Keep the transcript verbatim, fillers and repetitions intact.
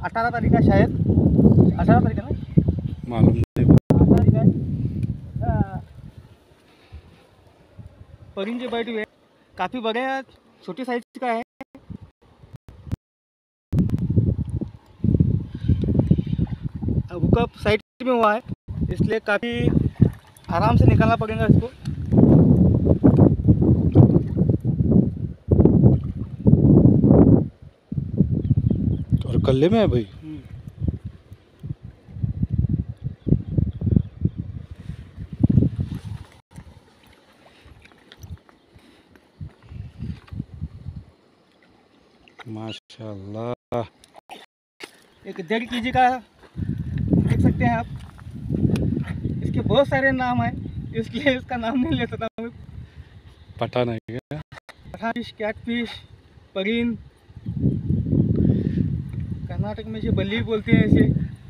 अठारह तारीख है शायद, अठारह तारीख है ना, मालूम नहीं। अठारह तारीख है। परीन जो बैठी हुए काफ़ी बड़े हैं, छोटी साइज का है। हुकअप साइड में हुआ है, इसलिए काफ़ी आराम से निकालना पड़ेगा इसको। और कल्ले में है भाई। माशाल्लाह। एक जड़ कीजी का देख सकते हैं आप, इसके बहुत सारे नाम हैं, इसलिए इसका नाम नहीं ले सकता हूँ। पता नहीं है। फिश, कैट फिश, परीन, कर्नाटक में इसे बल्ली बोलते हैं इसे।